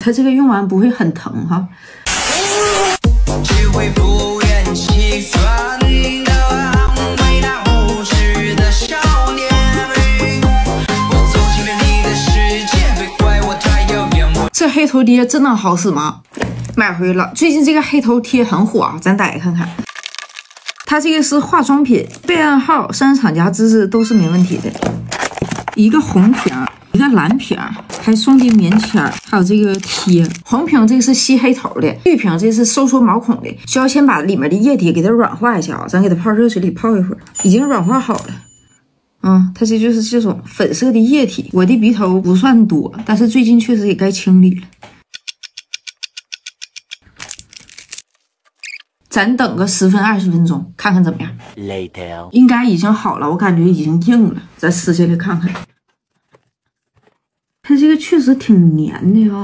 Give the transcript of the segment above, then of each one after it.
它这个用完不会很疼哈。只会不厌其烦地安慰那无知的少年。我走进了你的世界，别怪我太遥远。这黑头贴真的好使吗？买回了。最近这个黑头贴很火啊，咱打开看看。它这个是化妆品，备案号、生产厂家资质都是没问题的。一个红瓶，一个蓝瓶，还送的棉签，还有这个贴。红瓶这个是吸黑头的，绿瓶这是收缩毛孔的。需要先把里面的液体给它软化一下啊，咱给它泡热水里泡一会儿，已经软化好了。它这就是这种粉色的液体。我的鼻头不算多，但是最近确实也该清理了。咱等个10分20分钟，看看怎么样。Later. 应该已经好了，我感觉已经硬了。咱撕下来看看。它这个确实挺黏的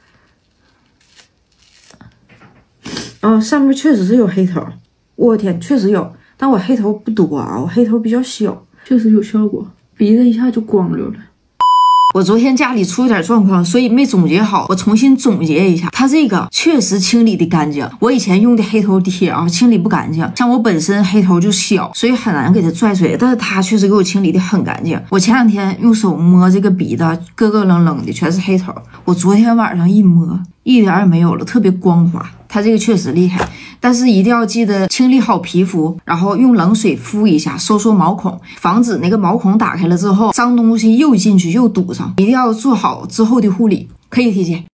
上面确实是有黑头。我天，确实有，但我黑头不多啊，我黑头比较小，确实有效果。鼻子一下就光溜了。我昨天家里出了点状况，所以没总结好，我重新总结一下。它这个确实清理的干净，我以前用的黑头贴啊，清理不干净。像我本身黑头就小，所以很难给它拽出来，但是它确实给我清理的很干净。我前2天用手摸这个鼻子，咯咯楞楞的全是黑头，我昨天晚上一摸，一点也没有了，特别光滑。它这个确实厉害，但是一定要记得清理好皮肤，然后用冷水敷一下，收缩毛孔，防止那个毛孔打开了之后，脏东西又进去又堵上。一定要做好之后的护理，可以提前。